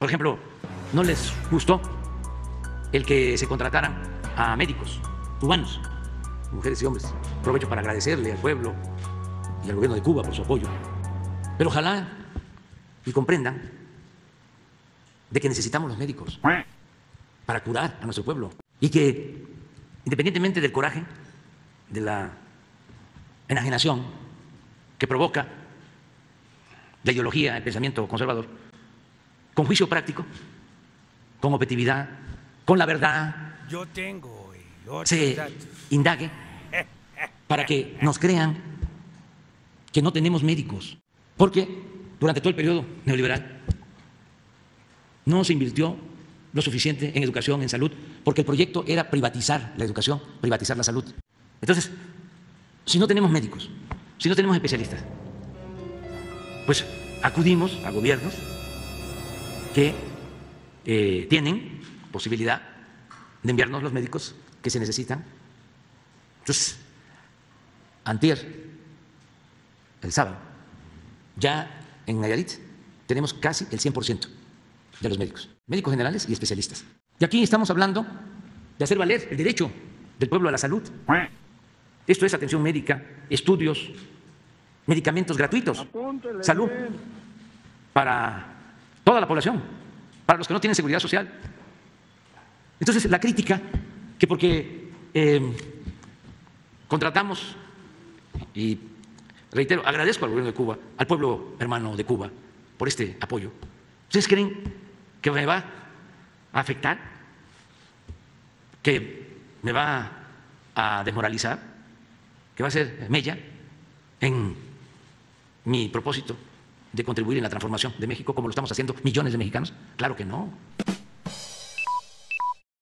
Por ejemplo, no les gustó el que se contrataran a médicos cubanos, mujeres y hombres. Aprovecho para agradecerle al pueblo y al gobierno de Cuba por su apoyo. Pero ojalá y comprendan de que necesitamos los médicos para curar a nuestro pueblo y que, independientemente del coraje, de la enajenación que provoca la ideología, el pensamiento conservador, con juicio práctico, con objetividad, con la verdad, se indague para que nos crean que no tenemos médicos, porque durante todo el periodo neoliberal no se invirtió lo suficiente en educación, en salud, porque el proyecto era privatizar la educación, privatizar la salud. Entonces, si no tenemos médicos, si no tenemos especialistas, pues acudimos a gobiernos que tienen posibilidad de enviarnos los médicos que se necesitan. Entonces, antier, el sábado, ya en Nayarit tenemos casi el 100% de los médicos generales y especialistas. Y aquí estamos hablando de hacer valer el derecho del pueblo a la salud. Esto es atención médica, estudios, medicamentos gratuitos, salud para toda la población, para los que no tienen seguridad social. Entonces, la crítica que porque contratamos, y reitero, agradezco al gobierno de Cuba, al pueblo hermano de Cuba, por este apoyo. ¿Ustedes creen que me va a afectar? ¿Que me va a desmoralizar? ¿Que va a ser mella en mi propósito de contribuir en la transformación de México como lo estamos haciendo millones de mexicanos? Claro que no.